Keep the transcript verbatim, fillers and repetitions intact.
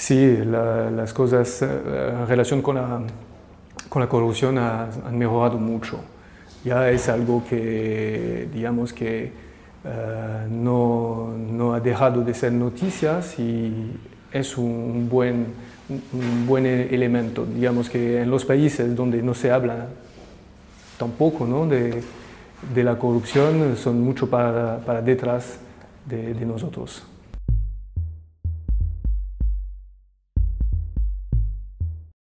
Sí, la, las cosas eh, en relación con la, con la corrupción ha- han mejorado mucho. Ya es algo que, digamos que eh, no, no ha dejado de ser noticias y es un buen, un buen e- elemento. Digamos que en los países donde no se habla tampoco, ¿no?, de, de la corrupción son mucho para, para detrás de de nosotros.